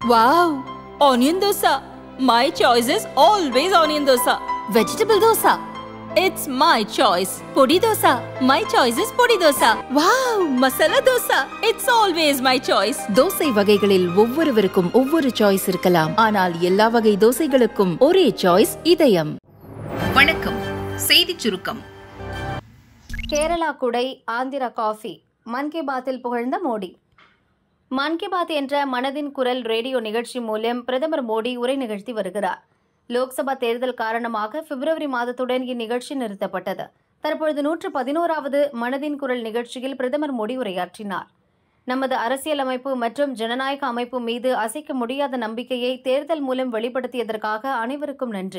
Wow! Onion dosa. My choice is always onion dosa. Vegetable dosa. It's my choice. Podi dosa. My choice is podi dosa. Wow! Masala dosa. It's always my choice. Dosa வகைகளில் ஒவ்வொருவருக்கும் ஒவ்வொரு choice இருக்கலாம். ஆனால் எல்லா வகை தோசைகளுக்கும் ஒரே choice இதயம். வணக்கம். செய்திச் சுருக்கம். கேரளா குடை, ஆந்திரா காஃபி. மன் கி பாத்தில் புகழ்ந்த மோடி. மன் கி பாத் என்ற மனதின் குரல் ரேடியோ நிகழ்ச்சி மூலம் பிரதமர் மோடி உரை நிகழ்த்தி வருகிறார். லோக்சபா தேர்தல் காரணமாக பிப்ரவரி மாதத்துடன் இந்நிகழ்ச்சி நிறுத்தப்பட்டது. தற்பொழுது 111வது மனதின் குரல் நிகழ்ச்சியில் பிரதமர் மோடி உரையாற்றினார். நமது அரசியலமைப்பு மற்றும் ஜனநாயக அமைப்பு மீது அசைக்க முடியாத நம்பிக்கையை தேர்தல் மூலம் வெளிப்படுத்தியதற்காக அனைவருக்கும் நன்றி.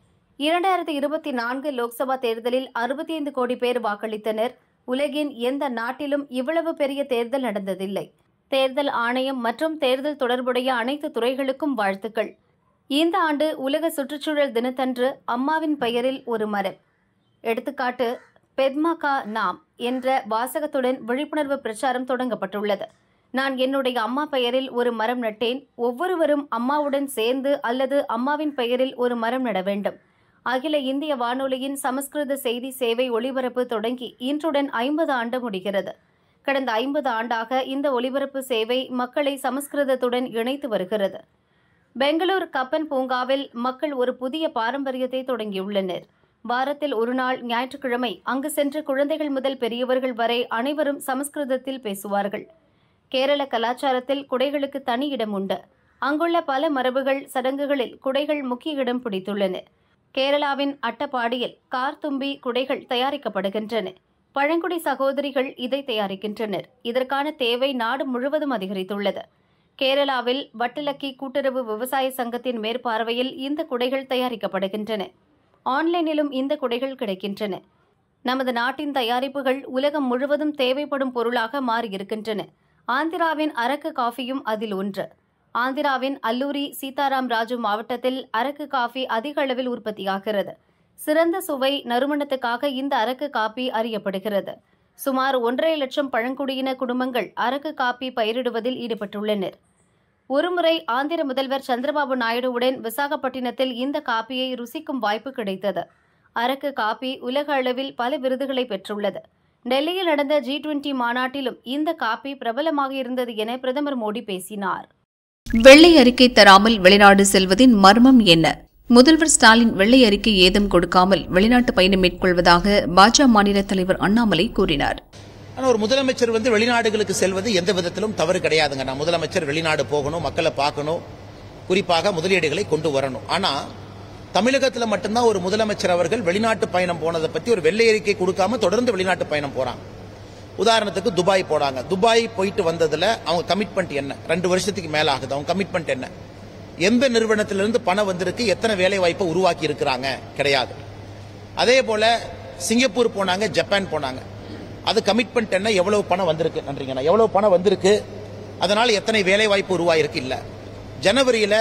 2024 லோக்சபா தேர்தலில் 65 கோடி பேர் வாக்களித்தனர். உலகின் எந்த நாட்டிலும் இவ்வளவு பெரிய தேர்தல் நடந்ததில்லை. தேர்தல் ஆணையம் மற்றும் தேர்தல் தொடர்புடைய அனைத்து துறைகளுக்கும் வாழ்த்துக்கள். இந்த ஆண்டு உலக சுற்றுச்சூழல் தினத்தன்று அம்மாவின் பெயரில் ஒரு மரம். எடுத்துக்காட்டு, பெத்மா கா நாம் என்ற வாசகத்துடன் விழிப்புணர்வு பிரச்சாரம் தொடங்கப்பட்டுள்ளது. நான் என்னுடைய அம்மா பெயரில் ஒரு மரம் நட்டேன். ஒவ்வொருவரும் அம்மாவுடன் சேர்ந்து அல்லது அம்மாவின் பெயரில் ஒரு மரம் நட வேண்டும். அகில இந்திய வானொலியின் சமஸ்கிருத செய்தி சேவை ஒளிபரப்பு தொடங்கி இன்றுடன் 50 ஆண்டு முடிகிறது. கடந்த 50 ஆண்டாக இந்த ஒலிபரப்பு சேவை மக்களை சமஸ்கிருதத்துடன் இணைத்து வருகிறது. பெங்களூர் கப்பன் பூங்காவில் மக்கள் ஒரு புதிய பாரம்பரியத்தை தொடங்கியுள்ளனர். வாரத்தில் ஒரு நாள் ஞாயிற்றுக்கிழமை அங்கு சென்று குழந்தைகள் முதல் பெரியவர்கள் வரை அனைவரும் சமஸ்கிருதத்தில் பேசுவார்கள். கேரள கலாச்சாரத்தில் குடைகளுக்கு தனி இடம் உண்டு. அங்குள்ள பல மரபுகள், சடங்குகளில் குடைகள் முக்கிய இடம் பிடித்துள்ளன. கேரளாவின் அட்டப்பாடியில் கார்தும்பி குடைகள் தயாரிக்கப்படுகின்றன. பழங்குடி சகோதரிகள் இதை தயாரிக்கின்றனர். இதற்கான தேவை நாடு முழுவதும் அதிகரித்துள்ளது. கேரளாவில் வட்டலக்கி கூட்டுறவு விவசாய சங்கத்தின் மேற்பார்வையில் இந்த குடைகள் தயாரிக்கப்படுகின்றன. ஆன்லைனிலும் இந்த குடைகள் கிடைக்கின்றன. நமது நாட்டின் தயாரிப்புகள் உலகம் முழுவதும் தேவைப்படும் பொருளாக மாறியிருக்கின்றன. ஆந்திராவின் அரக்கு காஃபியும் அதில் ஒன்று. ஆந்திராவின் அல்லூரி சீதாராம் ராஜு மாவட்டத்தில் அரக்கு காஃபி அதிக அளவில் உற்பத்தியாகிறது. சிறந்த சுவை, நறுமணத்துக்காக இந்த அரக்கு காப்பி அறியப்படுகிறது. சுமார் 1.5 லட்சம் பழங்குடியின குடும்பங்கள் அரக்கு காப்பி பயிரிடுவதில் ஈடுபட்டுள்ளனர். ஒருமுறை ஆந்திர முதல்வர் சந்திரபாபு நாயுடுவுடன் விசாகப்பட்டினத்தில் இந்த காப்பியை ருசிக்கும் வாய்ப்பு கிடைத்தது. அரக்கு காப்பி உலக அளவில் பல விருதுகளை பெற்றுள்ளது. டெல்லியில் நடந்த G20 மாநாட்டிலும் இந்த காப்பி பிரபலமாக இருந்தது என பிரதமர் மோடி பேசினார். வெள்ளை அறிக்கை தராமல் வெளிநாடு செல்வதின் மர்மம் என்ன? முதல்வர் ஸ்டாலின் வெள்ளை அறிக்கை ஏதும் கொடுக்காமல் வெளிநாட்டு பயணம் மேற்கொள்வதாக பாஜக மாநில தலைவர் அண்ணாமலை கூறினார். ஒரு முதலமைச்சர் வெளிநாடுகளுக்கு செல்வது எந்த விதத்திலும் தவறு கிடையாதுங்க. நான் முதலமைச்சர் வெளிநாடு போகணும், மக்களை பார்க்கணும், குறிப்பாக முதலீடுகளை கொண்டு வரணும். ஆனா தமிழகத்தில் மட்டும்தான் ஒரு முதலமைச்சர் அவர்கள் வெளிநாட்டு பயணம் போனதை பத்தி ஒரு வெள்ளை அறிக்கை கொடுக்காம தொடர்ந்து வெளிநாட்டு பயணம் போறாங்க. உதாரணத்துக்கு துபாய் போறாங்க. துபாய் போயிட்டு வந்ததுல அவங்க கமிட்மெண்ட் என்ன? 2 வருஷத்துக்கு மேல ஆகுது. அவங்க கமிட்மெண்ட் என்ன? எந்த நிறுவனத்திலிருந்து பணம் வந்திருக்கு, எத்தனை வேலை வாய்ப்பை உருவாக்கி இருக்கிறாங்க? கிடையாது. அதே போல சிங்கப்பூர் போனாங்க, ஜப்பான் போனாங்க. அது கமிட்மெண்ட் என்ன? எவ்வளவு பணம் வந்திருக்கு? நன்றிங்கண்ணா. எவ்வளவு பணம் வந்திருக்கு, அதனால எத்தனை வேலை வாய்ப்பு உருவாயிருக்கு? இல்ல. ஜனவரியில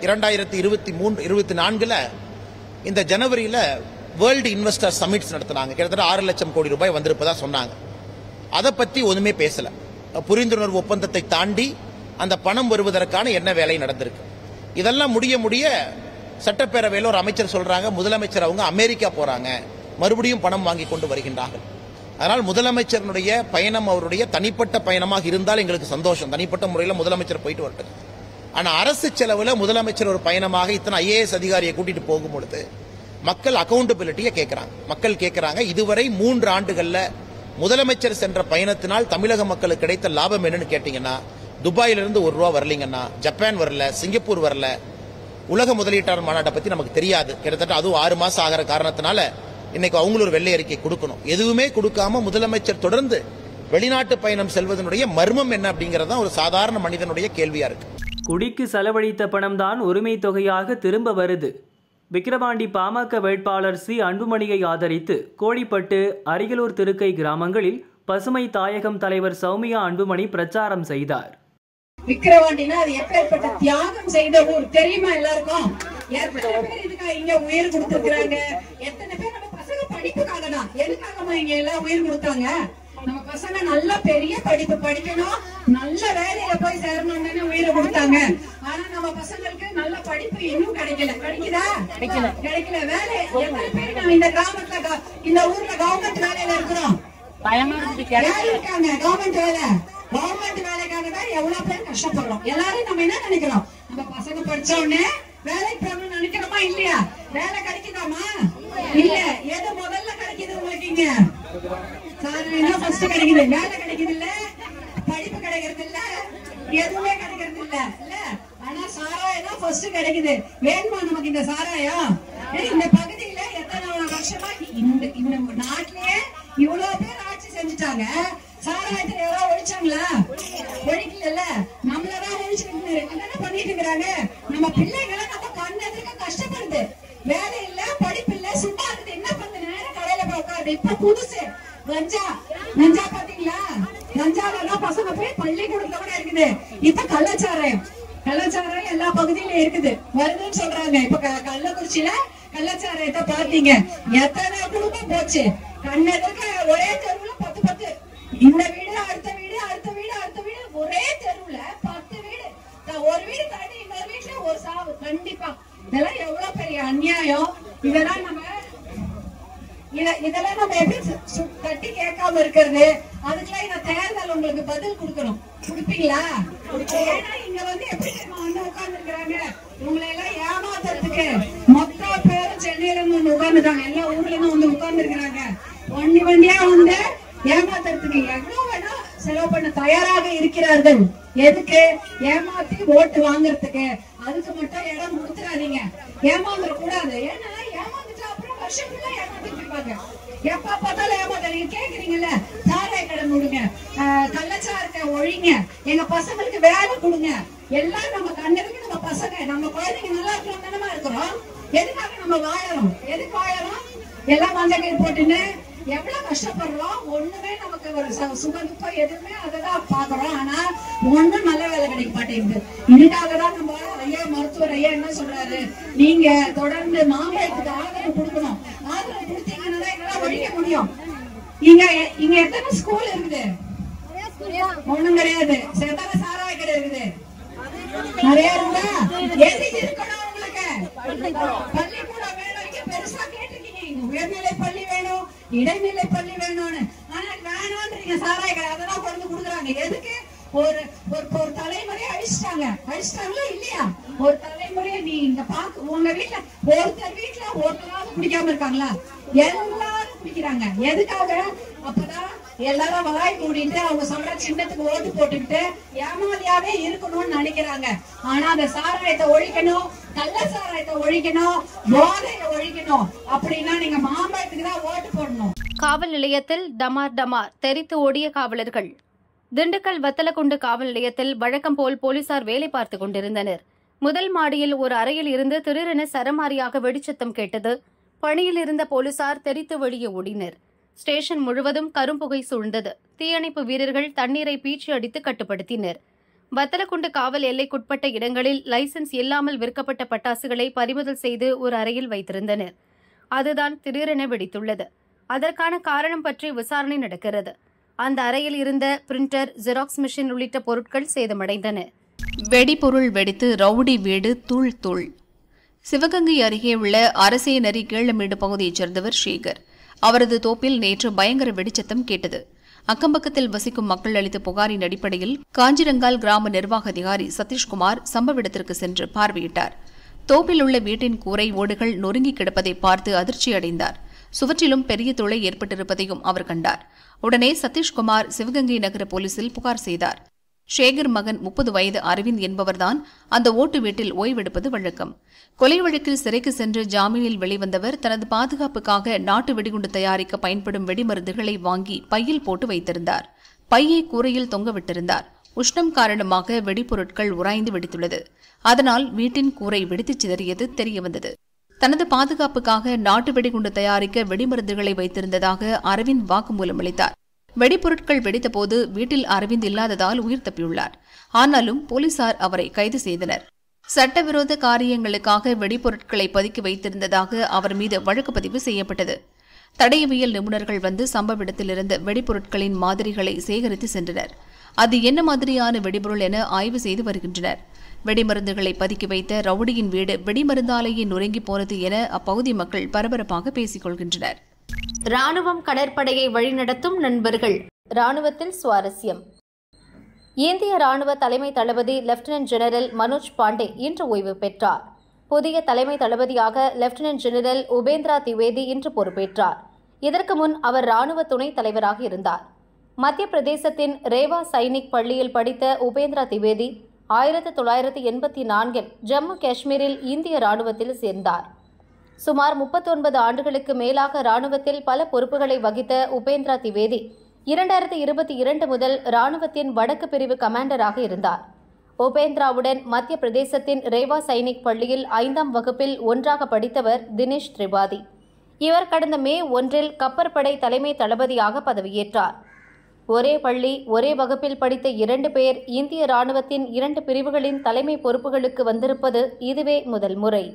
2023-24 இந்த ஜனவரியில வேர்ல்டு இன்வெஸ்டர் சமிட்ஸ் நடத்தினாங்க. கிட்டத்தட்ட 6 லட்சம் கோடி ரூபாய் வந்திருப்பதா சொன்னாங்க. அதை பத்தி ஒண்ணுமே பேசல. புரிந்துணர்வு ஒப்பந்தத்தை தாண்டி அந்த பணம் வருவதற்கான என்ன வேலை நடந்திருக்கு? இதெல்லாம் முடிய சட்டப்பேரவையில் ஒரு அமைச்சர் சொல்றாங்க, முதலமைச்சர் அவங்க அமெரிக்கா போறாங்க, மறுபடியும் பணம் வாங்கி கொண்டு வருகின்றார்கள். அதனால் முதலமைச்சருடைய பயணம் அவருடைய தனிப்பட்ட பயணமாக இருந்தால் எங்களுக்கு சந்தோஷம். தனிப்பட்ட முறையில் முதலமைச்சர் போயிட்டு வரட்டும். ஆனா அரசு செலவுல முதலமைச்சர் ஒரு பயணமாக இத்தனை IAS அதிகாரியை கூட்டிட்டு போகும்பொழுது மக்கள் அக்கௌண்டபிலிட்டியை கேட்கிறாங்க. மக்கள் கேட்கிறாங்க, இதுவரை 3 ஆண்டுகள்ல முதலமைச்சர் சென்ற பயணத்தினால் தமிழக மக்களுக்கு கிடைத்த லாபம் என்னன்னு கேட்டீங்கன்னா, துபாயிலிருந்து ₹1 வரலீங்கன்னா, ஜப்பான் வரல, சிங்கப்பூர் வரல, உலக முதலீட்டாளர் மாநாட்டை பத்தி நமக்கு தெரியாது. கிட்டத்தட்ட அதுவும் 6 மாசம் ஆகிற காரணத்தினால இன்னைக்கு அவங்களும் ஒரு வெள்ளை அறிக்கை கொடுக்கணும். எதுவுமே கொடுக்காம முதலமைச்சர் தொடர்ந்து வெளிநாட்டு பயணம் செல்வதனுடைய மர்மம் என்ன அப்படிங்கறத ஒரு சாதாரண மனிதனுடைய கேள்வியா இருக்கு. குடிக்கு செலவழித்த பணம் தான் உரிமை தொகையாக திரும்ப வருது. விக்கிரவாண்டி பாமக வேட்பாளர் சி அன்புமணியை ஆதரித்து கோழிப்பட்டு, அரியலூர் திருக்கை கிராமங்களில் பசுமை தாயகம் தலைவர் சௌமியா அன்புமணி பிரச்சாரம் செய்தார். விக்கிரவாண்டினா அது எப்பேற்பட்ட தியாகம் செய்த ஊர் தெரியுமா எல்லாருக்கும்? எத்தனை பேர் இதுக்காக இங்க உயிர் கொடுத்திருக்காங்க? எத்தனை பேர் நம்ம பசங்க படிப்புக்காக தான் எதுக்காகமா இங்க எல்லாம் உயிர் கொடுத்தாங்க? நம்ம பசங்க நல்ல பெரிய படிப்பு படிக்கணும், நல்ல வேலையில போய் சேரணும்னு உயிரை கொடுத்தாங்க. ஆனா நம்ம பசங்களுக்கு நல்ல படிப்பு இன்னும் கிடைக்கல. கிடைக்குதா? கிடைக்கல. வேலை எத்தனை பேர் நம்ம இந்த கிராமத்துல இந்த ஊர்ல கவர்மெண்ட் வேலையில இருக்கிறோம்? யார் இருக்காங்க கவர்மெண்ட் வேலை? கவர்மெண்ட் வேலைக்காக தான் எவ்வளவு பேர் கஷ்டப்படுறோம். எல்லாரும் நம்ம என்ன நினைக்கிறோம்? நம்ம பசங்க படிச்ச உடனே வேலைக்கு போகணும்னு நினைக்கிறோமா இல்லையா? வேலை கிடைக்குதாமா? இல்ல. எது முதல்ல கிடைக்குது உங்களுக்கு? இங்க சாராயம் ஃபர்ஸ்ட் கிடைக்குது. வேலை கிடைக்குது இல்ல, படிப்பு கிடைக்கிறது இல்ல, எதுவுமே கிடைக்கிறது இல்ல. இல்ல, ஆனா சாராயம் தான் ஃபர்ஸ்ட் கிடைக்குது. வேணுமா நமக்கு இந்த சாராயம்? இந்த பகுதியில எத்தனை வருஷமா இந்த நாட்டிலேயே இவ்வளவு பேர் ஆட்சி செஞ்சுட்டாங்க. சாராயத்தை யாராவது ஒழிச்சாங்களா? ஒழிக்கல. நம்மளதான் ஒழிச்சுட்டு என்ன பண்ணிட்டு இருக்கிறாங்க? நம்ம பிள்ளைகளை நம்ம கண்ணதுக்கு கஷ்டப்படுது. வேலை இல்ல, படிப்பு இல்ல, சும்மா இருக்குது. என்ன பண்ணுது? நேரம் கடையில போய் உட்காருது. இப்ப புதுசு கஞ்சா. கஞ்சா பாத்தீங்களா? கஞ்சாவெல்லாம் பசங்க போய் பள்ளிக்கூடத்துல கூட இருக்குது. இப்ப கள்ளச்சாராயம். கள்ளச்சாராயம் எல்லா பகுதியிலும் இருக்குது, வருதுன்னு சொல்றாங்க. இப்ப கள்ளக்குறிச்சியில கள்ளச்சாராயத்தை பாத்தீங்க, எத்தனை குடும்பம் போச்சு. கண்ணதுக்கு ஒரே தெருவுல 10 இந்த வீடு அடுத்த வீடு அடுத்த வீடு அடுத்த வீடு, ஒரே தெருவுல 10 வீடு. ஒரு வீடு தாண்டி இன்னொரு வீட்டுல ஒரு சாவு. கண்டிப்பா இதெல்லாம் எவ்வளவு பெரிய அநியாயம். இதெல்லாம் நம்ம எப்படி தட்டி கேட்காம இருக்கிறது? அதுக்கெல்லாம் இந்த தேர்தல் உங்களுக்கு பதில் கொடுக்கணும். கொடுப்பீங்களா? ஏன்னா இங்க வந்து எப்படி வந்து உட்கார்ந்து இருக்கிறாங்க, உங்களை எல்லாம் ஏமாத்துறதுக்கு மொத்த பேரும் சென்னையில இருந்து வந்து உட்கார்ந்துட்டாங்க. எல்லா ஊர்ல இருந்து வந்து உட்கார்ந்து இருக்கிறாங்க. வண்டியா வந்து ஏமாத்துறதுக்கு எவ்வளவு வேணா செலவு பண்ண தயாராக இருக்கிறார்கள். எதுக்கு? ஏமாத்தி ஓட்டு வாங்குறதுக்கு. அதுக்கு மட்டும் இடம் கொடுத்துறாதீங்க. ஏமாந்துட கூடாது. ஏன்னா ஏமாந்துட்டா அப்புறம் வருஷம் ஃபுல்லா ஏமாத்திட்டு இருப்பாங்க. எப்ப பார்த்தாலும் ஏமாத்த. நீங்க கேக்குறீங்கல்ல, சாராய கடை மூடுங்க, கள்ளச்சாரத்தை ஒழிங்க, எங்க பசங்களுக்கு வேலை கொடுங்க. எல்லாம் நம்ம கண்ணதுக்கு நம்ம பசங்க நம்ம குழந்தைங்க நல்லா இருக்கணும் தானமா இருக்கிறோம். எதுக்காக நம்ம வாழறோம்? எதுக்கு வாழறோம்? எல்லாம் மஞ்சள் கயிறு போட்டுன்னு எவ்வளவு கஷ்டப்படுறோம். ஒண்ணுமே நமக்கு ஒரு சுகதுக்கம் எதுவுமே அதான் பாக்குறோம். ஆனா ஒண்ணும் நல்ல வேலை கிடைக்க மாட்டேங்குது. இதுக்காகதான் நம்ம ஐயா மருத்துவர் ஐயா என்ன சொல்றாரு, நீங்க தொடர்ந்து மாம்பழத்துக்கு ஆதரவு கொடுக்கணும். ஆதரவு கொடுத்தீங்கன்னா எங்களால ஒழிக்க முடியும். இங்க எத்தனை ஸ்கூல் இருக்குது? ஒண்ணும் கிடையாது. எத்தனை சாராய கடை இருக்குது? நிறைய இருந்தா எது இருக்கணும் உங்களுக்கு? பள்ளிக்கூடம் வேணும். இங்க பெருசா கேட்டிருக்கீங்க, உயர்நிலை பள்ளி வேணும், இடைநிலை பள்ளி வேணும்னு. ஆனா வேணான்றீங்க சாராய கடை. அதெல்லாம் கொண்டு கொடுக்குறாங்க. எதுக்கு? ஒரு தலைமுறையை அழிச்சிட்டாங்களா இல்லையா? ஒரு தலைமுறையை நீ இங்க பாக்க உங்க வீட்டுல ஒருத்தர் வீட்டுல ஒருத்தராவது குடிக்காம இருக்காங்களா? எல்லாரும் குடிக்கிறாங்க. எதுக்காக? அப்பதான் எல்லாரும் வாய் மூடிட்டு அவங்க சொல்ற சின்னத்துக்கு ஓட்டு போட்டுக்கிட்டு ஏமாலியாவே இருக்கணும்னு நினைக்கிறாங்க. ஆனா அந்த சாராயத்தை ஒழிக்கணும், கள்ள சாராயத்தை ஒழிக்கணும், போதையை ஒழிக்கணும் அப்படின்னா நீங்க மாம்பழத்துக்கு தான் ஓட்டு போடணும். காவல் நிலையத்தில் டமார் டமார் தெரித்து ஓடிய காவலர்கள். திண்டுக்கல் வத்தலக்குண்டு காவல் நிலையத்தில் வழக்கம் போல் போலீசார் வேலை பார்த்துக் கொண்டிருந்தனர். முதல் மாடியில் ஒரு அறையில் இருந்து திடீரென சரமாரியாக வெடிச்சத்தம் கேட்டது. பணியில் இருந்த போலீசார் தெரித்து வெளியே ஓடினர். ஸ்டேஷன் முழுவதும் கரும்புகை சூழ்ந்தது. தீயணைப்பு வீரர்கள் தண்ணீரை பீச்சி அடித்து கட்டுப்படுத்தினர். வத்தலக்குண்டு காவல் எல்லைக்குட்பட்ட இடங்களில் லைசென்ஸ் இல்லாமல் விற்கப்பட்ட பட்டாசுகளை பறிமுதல் செய்து ஒரு அறையில் வைத்திருந்தனர். அதுதான் திடீரென வெடித்துள்ளது. அதற்கான காரணம் பற்றி விசாரணை நடக்கிறது. அந்த அறையில் இருந்த பிரிண்டர், ஜெராக்ஸ் மிஷின் உள்ளிட்ட பொருட்கள் சேதமடைந்தன. வெடிபொருள் வெடித்து ரவுடி வீடு தூள் தூள். சிவகங்கை அருகே உள்ள அரசேநரி கீழமேடு பகுதியைச் சேர்ந்தவர் சேகர். அவரது தோப்பில் நேற்று பயங்கர வெடிச்சத்தம் கேட்டது. அக்கம்பக்கத்தில் வசிக்கும் மக்கள் அளித்த புகாரின் அடிப்படையில் காஞ்சிரங்கால் கிராம நிர்வாக அதிகாரி சதீஷ்குமார் சம்பவ இடத்திற்கு சென்று பார்வையிட்டார். தோப்பில் உள்ள வீட்டின் கூரை ஓடுகள் நொறுங்கி கிடப்பதை பார்த்து அதிர்ச்சியடைந்தார். சுவற்றிலும் பெரிய துளை ஏற்பட்டிருப்பதையும் அவர் கண்டார். உடனே சதீஷ்குமார் சிவகங்கை நகர போலீசில் புகார் செய்தார். சேகர் மகன் 30 வயது அரவிந்த் என்பவர்தான் அந்த ஓட்டு வீட்டில் ஓய்வெடுப்பது வழக்கம். கொலை வழக்கில் சிறைக்கு சென்று ஜாமீனில் வெளிவந்தவர் தனது பாதுகாப்புக்காக நாட்டு வெடிகுண்டு தயாரிக்க பயன்படும் வெடிமருந்துகளை வாங்கி பையில் போட்டு வைத்திருந்தார். பையை கூரையில் தொங்கவிட்டிருந்தார். உஷ்ணம் காரணமாக வெடிப்பொருட்கள் உராய்ந்து வெடித்துள்ளது. அதனால் வீட்டின் கூரை வெடித்துச் சிதறியது தெரியவந்தது. தனது பாதுகாப்புக்காக நாட்டு வெடிகுண்டு தயாரிக்க வெடிமருந்துகளை வைத்திருந்ததாக அரவிந்த் வாக்குமூலம் அளித்தார். வெடிப்பொருட்கள் வெடித்தபோது வீட்டில் அரவிந்த் இல்லாததால் உயிர் தப்பியுள்ளார். ஆனாலும் போலீசார் அவரை கைது செய்தனர். சட்டவிரோத காரியங்களுக்காக வெடிப்பொருட்களை பதுக்கி வைத்திருந்ததாக அவர் மீது வழக்கு பதிவு செய்யப்பட்டது. தடயவியல் நிபுணர்கள் வந்து சம்பவ இடத்திலிருந்து வெடிப்பொருட்களின் மாதிரிகளை சேகரித்து சென்றனர். அது என்ன மாதிரியான வெடிபொருள் என ஆய்வு செய்து வருகின்றனர். வெடிமருந்துகளை பதுக்கி வைத்த ரவுடியின் வீடு வெடிமருந்தாலேயே நொறுங்கி போனது என அப்பகுதி மக்கள் பரபரப்பாக பேசிக் கொள்கின்றனர். ராணுவம் கடற்படையை வழிநடத்தும் நண்பர்கள். ராணுவத்தில் சுவாரஸ்யம். இந்திய ராணுவ தலைமை தளபதி லெப்டினன்ட் ஜெனரல் மனோஜ் பாண்டே இன்று ஓய்வு பெற்றார். புதிய தலைமை தளபதியாக லெப்டினன்ட் ஜெனரல் உபேந்திரா திவேதி இன்று பொறுப்பேற்றார். இதற்கு முன் அவர் ராணுவ துணைத் தலைவராக இருந்தார். மத்திய பிரதேசத்தின் ரேவா சைனிக் பள்ளியில் படித்த உபேந்திரா திவேதி 1984 ஜம்மு காஷ்மீரில் இந்திய ராணுவத்தில் சேர்ந்தார். சுமார் 39 ஆண்டுகளுக்கு மேலாக ராணுவத்தில் பல பொறுப்புகளை வகித்த உபேந்திரா திவேதி 2022 முதல் ராணுவத்தின் வடக்கு பிரிவு கமாண்டராக இருந்தார். உபேந்திராவுடன் மத்திய பிரதேசத்தின் ரேவா சைனிக் பள்ளியில் 5ஆம் வகுப்பில் ஒன்றாக படித்தவர் தினேஷ் திரிபாதி. இவர் கடந்த மே 1 கப்பற்படை தலைமை தளபதியாக பதவியேற்றார். ஒரே பள்ளி ஒரே வகுப்பில் படித்த 2 பேர் இந்திய ராணுவத்தின் 2 பிரிவுகளின் தலைமை பொறுப்புகளுக்கு வந்திருப்பது இதுவே முதல் முறை.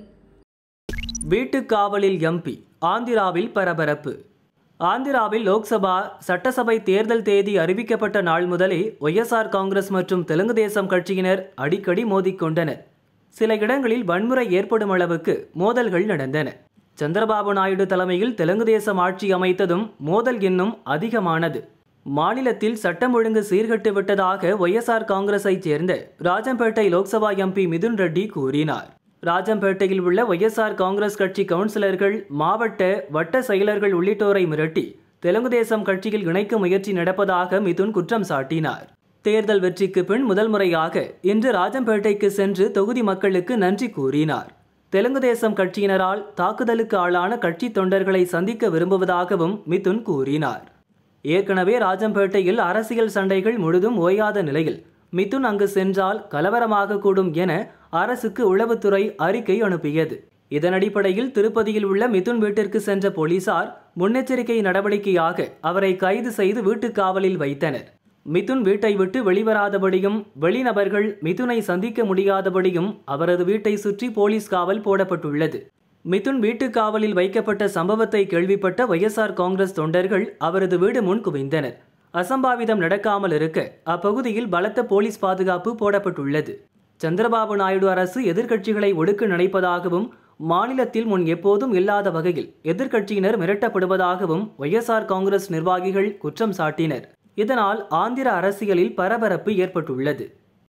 வீட்டுக் காவலில் எம்பி, ஆந்திராவில் பரபரப்பு. ஆந்திராவில் லோக்சபா சட்டசபை தேர்தல் தேதி அறிவிக்கப்பட்ட நாள் முதலே ஒய்எஸ்ஆர் காங்கிரஸ் மற்றும் தெலுங்கு தேசம் கட்சியினர் அடிக்கடி மோதிக்கொண்டனர். சில இடங்களில் வன்முறை ஏற்படும் அளவுக்கு மோதல்கள் நடந்தன. சந்திரபாபு நாயுடு தலைமையில் தெலுங்கு தேசம் ஆட்சி அமைத்ததும் மோதல் இன்னும் அதிகமானது. மாநிலத்தில் சட்டம் ஒழுங்கு சீர்கட்டு விட்டதாக ஒய்எஸ்ஆர் காங்கிரஸைச் சேர்ந்த ராஜம்பேட்டை லோக்சபா எம்பி மிதுன் ரெட்டி கூறினார். ராஜம்பேட்டையில் உள்ள ஒய்எஸ்ஆர் காங்கிரஸ் கட்சி கவுன்சிலர்கள், மாவட்ட வட்ட செயலர்கள் உள்ளிட்டோரை மிரட்டி தெலுங்கு தேசம் கட்சியில் இணைக்க முயற்சி நடப்பதாக மிதுன் குற்றம் சாட்டினார். தேர்தல் வெற்றிக்கு பின் முதல் முறையாக இன்று ராஜம்பேட்டைக்கு சென்று தொகுதி மக்களுக்கு நன்றி கூறினார். தெலுங்கு தேசம் கட்சியினரால் தாக்குதலுக்கு ஆளான கட்சி தொண்டர்களை சந்திக்க விரும்புவதாகவும் மிதுன் கூறினார். ஏற்கனவே ராஜம்பேட்டையில் அரசியல் சண்டைகள் முழுதும் ஓயாத நிலையில் மிதுன் அங்கு சென்றால் கலவரமாக கூடும் என அரசுக்கு உளவுத்துறை அறிக்கை அனுப்பியது. இதன் அடிப்படையில் திருப்பதியில் உள்ள மிதுன் வீட்டிற்கு சென்ற போலீசார் முன்னெச்சரிக்கை நடவடிக்கையாக அவரை கைது செய்து வீட்டுக் காவலில் வைத்தனர். மிதுன் வீட்டை விட்டு வெளிவராதபடியும் வெளிநபர்கள் மிதுனை சந்திக்க முடியாதபடியும் அவரது வீட்டை சுற்றி போலீஸ் காவல் போடப்பட்டுள்ளது. மிதுன் வீட்டுக் காவலில் வைக்கப்பட்ட சம்பவத்தை கேள்விப்பட்ட ஒய்எஸ்ஆர் காங்கிரஸ் தொண்டர்கள் அவரது வீடு முன் குவிந்தனர். அசம்பாவிதம் நடக்காமல் இருக்க அப்பகுதியில் பலத்த போலீஸ் பாதுகாப்பு போடப்பட்டுள்ளது. சந்திரபாபு நாயுடு அரசு எதிர்க்கட்சிகளை ஒடுக்க நினைப்பதாகவும் மாநிலத்தில் முன் எப்போதும் இல்லாத வகையில் எதிர்க்கட்சியினர் மிரட்டப்படுவதாகவும் ஒய்எஸ்ஆர் காங்கிரஸ் நிர்வாகிகள் குற்றம் சாட்டினர். இதனால் ஆந்திர அரசியலில் பரபரப்பு ஏற்பட்டுள்ளது.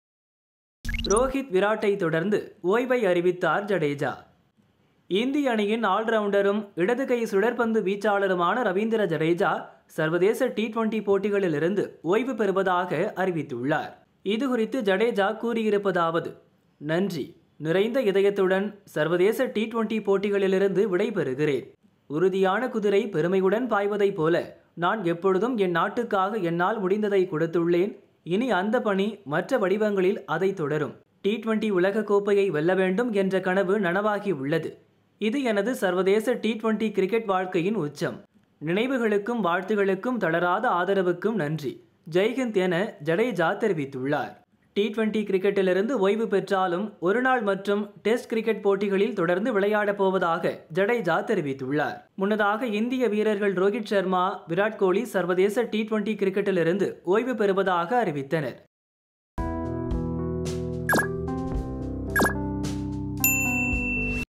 ரோஹித் விராட்டை தொடர்ந்து ஓய்வை அறிவித்தார் ஜடேஜா. இந்திய அணியின் ஆல்ரவுண்டரும் இடதுகை சுழற்பந்து வீச்சாளருமான ரவீந்திர ஜடேஜா சர்வதேச T20 போட்டிகளிலிருந்து ஓய்வு பெறுவதாக அறிவித்துள்ளார். இதுகுறித்து ஜடேஜா கூறியிருப்பதாவது: நன்றி, நிறைந்த இதயத்துடன் சர்வதேச T20 போட்டிகளிலிருந்து விடைபெறுகிறேன். உறுதியான குதிரை பெருமையுடன் பாய்வதைப் போல நான் எப்பொழுதும் என் நாட்டுக்காக என்னால் முடிந்ததை கொடுத்துள்ளேன். இனி அந்த பணி மற்ற வடிவங்களில் அதை தொடரும். T20 உலகக் கோப்பையை வெல்ல வேண்டும் என்ற கனவு நனவாகி உள்ளது. இது எனது சர்வதேச T20 கிரிக்கெட் வாழ்க்கையின் உச்சம். நினைவுகளுக்கும் வாழ்த்துகளுக்கும் தளராத ஆதரவுக்கும் நன்றி. ஜெய்ஹிந்த் என ஜடேஜா தெரிவித்துள்ளார். T20 கிரிக்கெட்டிலிருந்து ஓய்வு பெற்றாலும் ஒருநாள் மற்றும் டெஸ்ட் கிரிக்கெட் போட்டிகளில் தொடர்ந்து விளையாடப் போவதாக ஜடேஜா தெரிவித்துள்ளார். முன்னதாக இந்திய வீரர்கள் ரோஹித் சர்மா, விராட் கோலி சர்வதேச T20 கிரிக்கெட்டிலிருந்து ஓய்வு பெறுவதாக அறிவித்தனர்.